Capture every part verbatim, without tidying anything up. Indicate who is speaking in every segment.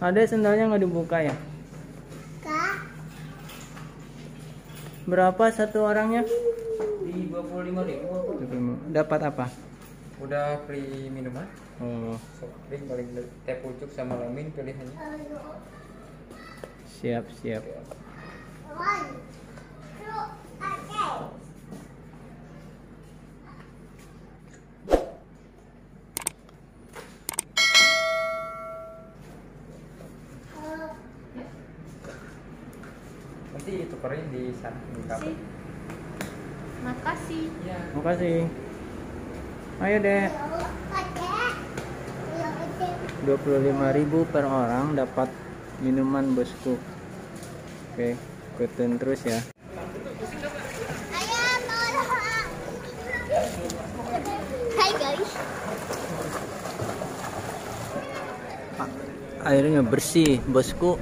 Speaker 1: Ada sendalnya nggak dibuka ya?
Speaker 2: Kak.
Speaker 1: Berapa satu orangnya?
Speaker 3: Di dua puluh lima ribu.
Speaker 1: Dapat apa?
Speaker 3: Udah free minuman.
Speaker 1: Oh,
Speaker 3: Soft drink paling teh pucuk sama lemin pilihannya.
Speaker 1: siap siap.
Speaker 2: One, two, okay.
Speaker 3: Nanti tukerin di sana di kab.
Speaker 4: Makasih.
Speaker 3: Ya.
Speaker 1: Makasih. Ayo deh. dua puluh lima ribu per orang dapat minuman bosku. Oke, ikutin terus ya.
Speaker 2: Hai guys.
Speaker 1: Airnya bersih bosku.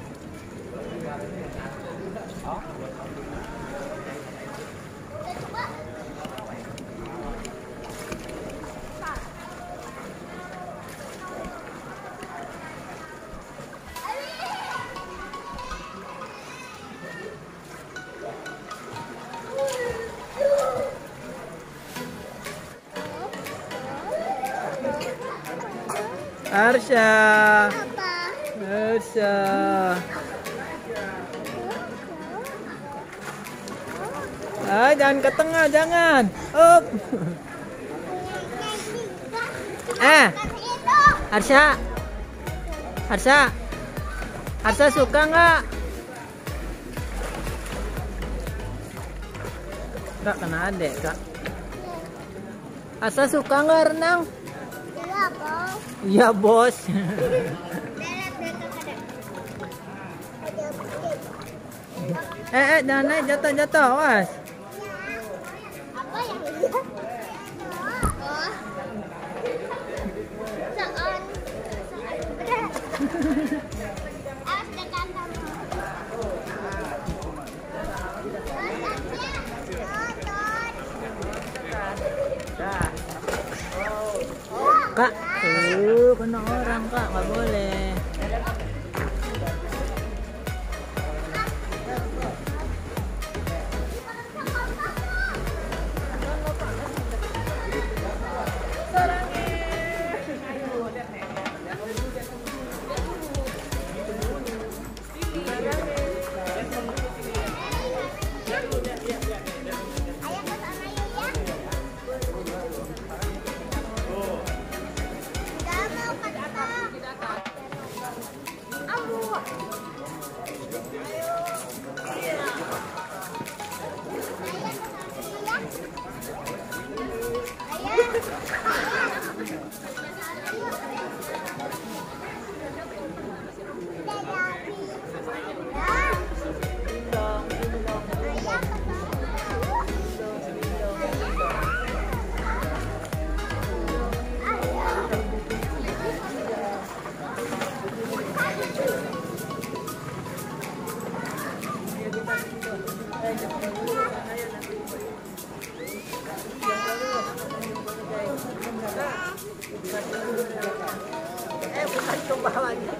Speaker 1: Arsha,
Speaker 2: Apa?
Speaker 1: Arsha. Ah, jangan ke tengah, jangan. Up. Eh, Arsha, Arsha, Arsha suka nggak? Kak kena adek kak. Arsha suka nggak renang?
Speaker 2: Iya, Bos.
Speaker 1: Iya bos. eh eh jangan naik jatuh jatuh awas.
Speaker 2: Apa yang ini? Oh. Soal. Awas dekat kamu.
Speaker 1: Kak, uh, kena orang kak, nggak boleh. Eh, bukan ke bawahnya.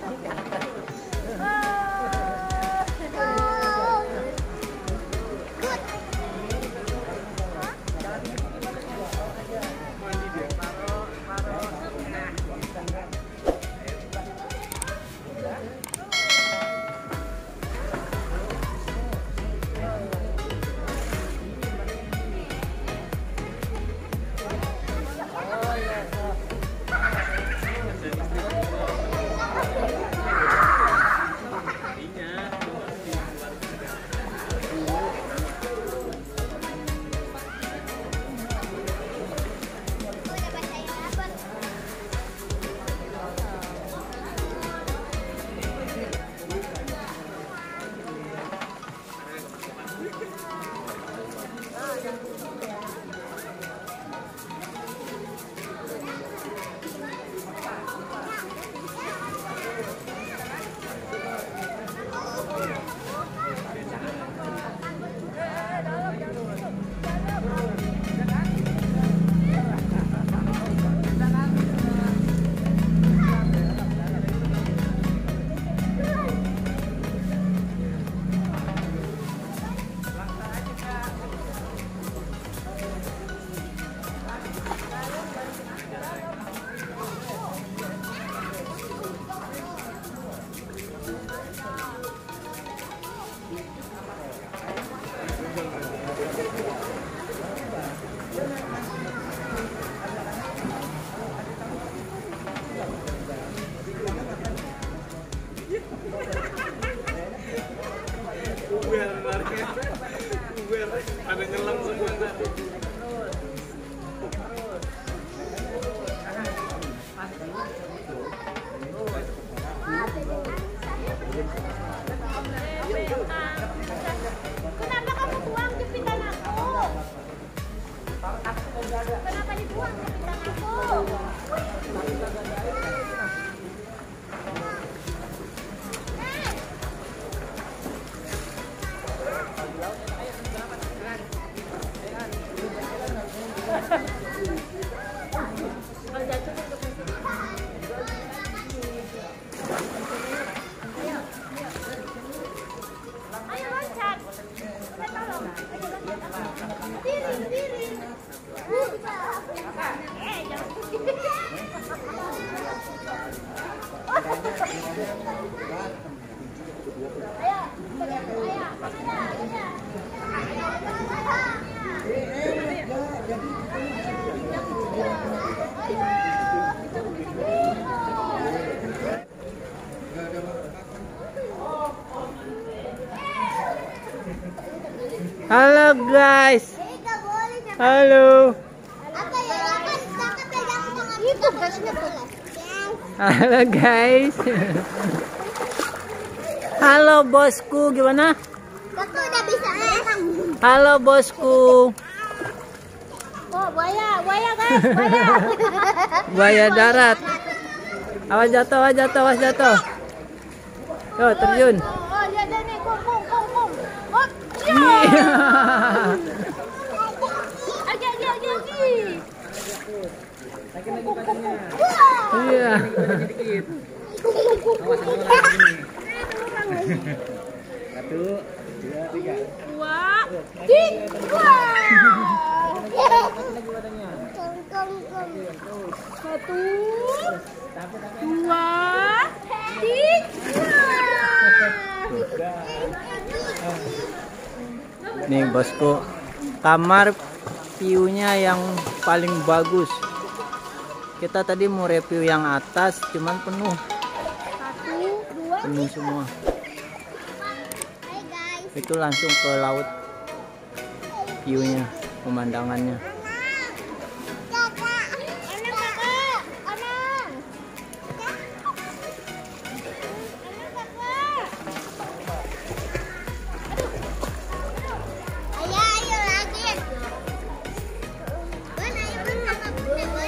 Speaker 1: Halo guys. Halo.
Speaker 2: Apa ya? Kan kakak pegang tangan itu gasnya pelan.
Speaker 1: Halo guys. Halo bosku, gimana?
Speaker 2: Kakak udah bisa renang.
Speaker 1: Halo bosku.
Speaker 2: Oh, buaya, buaya guys, buaya.
Speaker 1: Buaya darat. Awas jatuh, awas jatuh, awas jatuh. Tuh, terjun.
Speaker 2: Oh, lihat deh nih, kum, kum, kum, kum. Oh,
Speaker 1: Iya.
Speaker 2: Agi, agi, agi, agi.
Speaker 1: Iya.
Speaker 3: Satu, dua, tiga.
Speaker 2: Dua, tiga. Satu, dua, tiga.
Speaker 1: Nih bosku, kamar view-nya yang paling bagus. Kita tadi mau review yang atas, cuman penuh,
Speaker 2: Satu, dua.
Speaker 1: penuh semua.
Speaker 2: Hai guys.
Speaker 1: Itu langsung ke laut, view-nya, pemandangannya.
Speaker 2: Kakak. Anak kakak. Anak. Anak kakak. Ayo, ayo lagi. Bun, ayo bun sama bunda bun.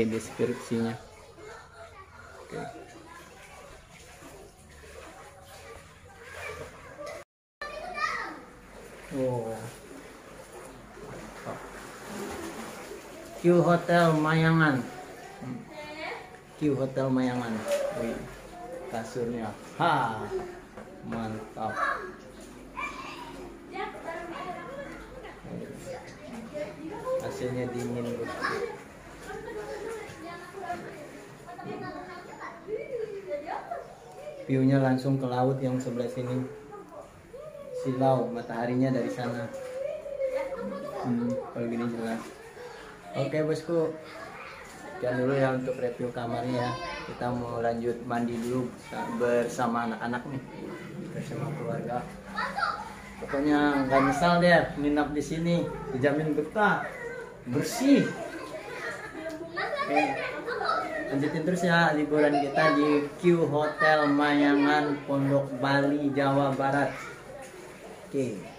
Speaker 1: deskripsinya. Oke. Oh. Q Hotel Mayangan. Q Hotel Mayangan. Wih, kasurnya. Ha. Mantap. Hasilnya dingin, bosku. View-nya langsung ke laut yang sebelah sini. Silau, mataharinya dari sana. Hmm, kalau gini jelas. Oke bosku, sekian dulu ya untuk review kamarnya ya. Kita mau lanjut mandi dulu bersama anak-anak nih, bersama keluarga. Pokoknya nggak nyesal deh nginap di sini, dijamin betah, bersih. Oke, lanjutin terus ya liburan kita di Q Hotel Mayangan Pondok Bali, Jawa Barat. Oke.